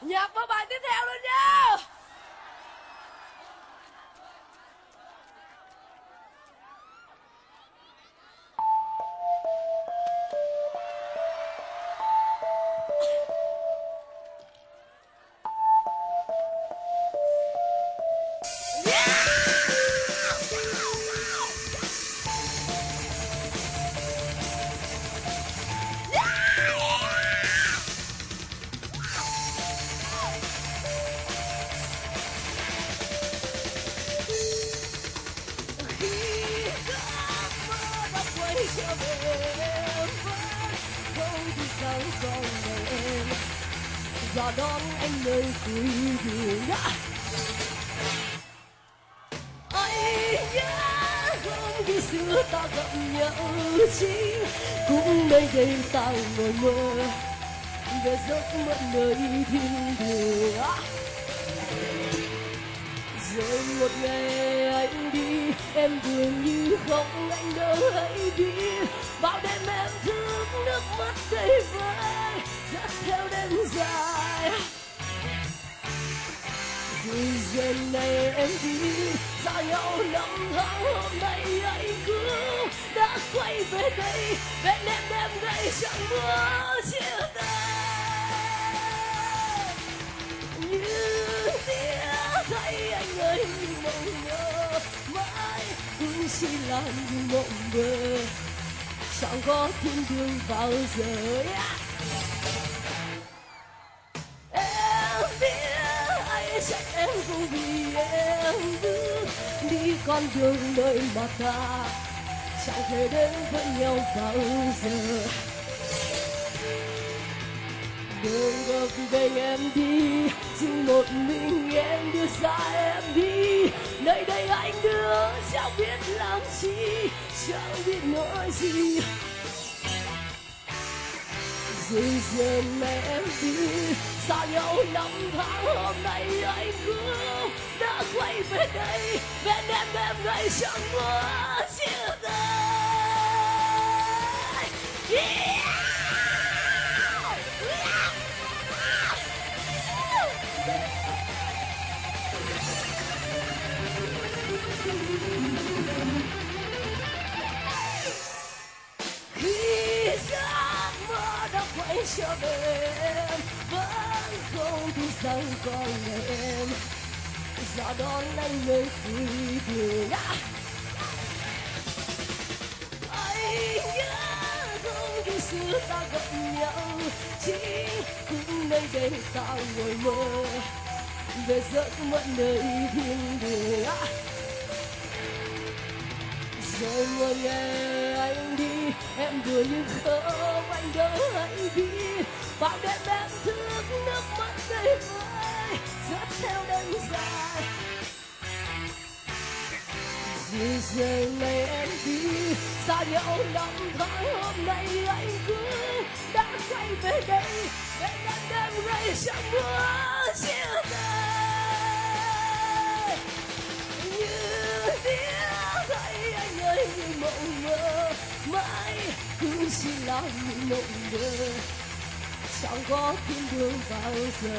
Nhạc vào bài tiếp theo luôn nha. Giờ đón anh nơi cuối đường anh nhớ không khi xưa ta gặp nhau chi cũng nơi đây ta ngồi mơ về giấc mơ nơi thiên đường rồi một ngày anh đi em dường như không anh đâu hãy biết bao đêm em thức nước mắt đầy vơi dắt theo đêm dài rồi giờ này em đi xa nhau năm tháng hôm nay anh cũng đã quay về đây bên em đêm ngày chẳng muốn chia tay như tiếng thấy anh ơi mộng mơ mãi cũng chỉ là mộng mơ chẳng có thiên đường bao giờ em biết anh trách em không vì em bước đi con đường nơi mà ta chẳng thể đến với nhau bao giờ đường ngược đây em đi chỉ một mình em đưa xa em đi nơi đây anh đưa chẳng biết làm chi chẳng biết nói gì rồi giờ này em đi xa nhau năm tháng hôm nay anh cũng đã quay về đây bên em ngày chẳng muốn chia tay khi giấc mơ đã quay trở về em vẫn không tin rằng còn ngày em giờ đón anh nơi cuối đường anh nhớ không khi xưa ta gặp nhau chỉ cũng nơi đây ta ngồi mơ về giấc mơ nơi thiên đường rồi một ngày anh đi em vừa như không anh đâu hãy biết bao đêm em thức nước mắt đầy vơi dắt theo đêm dài rồi giờ này em đi xa nhau năm tháng hôm nay anh cũng đã quay về đây bên em đêm ngày chẳng muốn chia tay như tiếng thấy anh ơi như mộng mơ mãi cũng chỉ là những mộng mơ chẳng có thiên đường bao giờ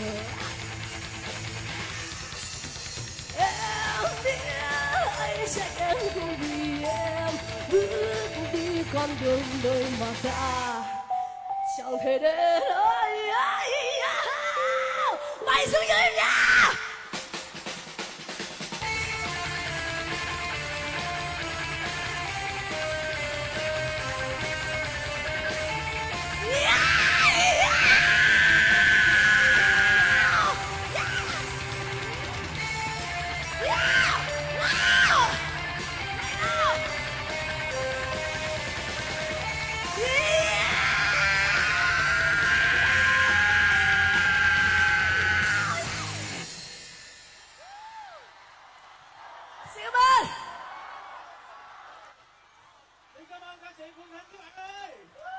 em biết anh trách em không vì em bước đi con đường đôi mà ta chẳng thể đến mày xuống dưới nha. Xin cảm ơn ca sĩ Phương Khánh các bạn ơi.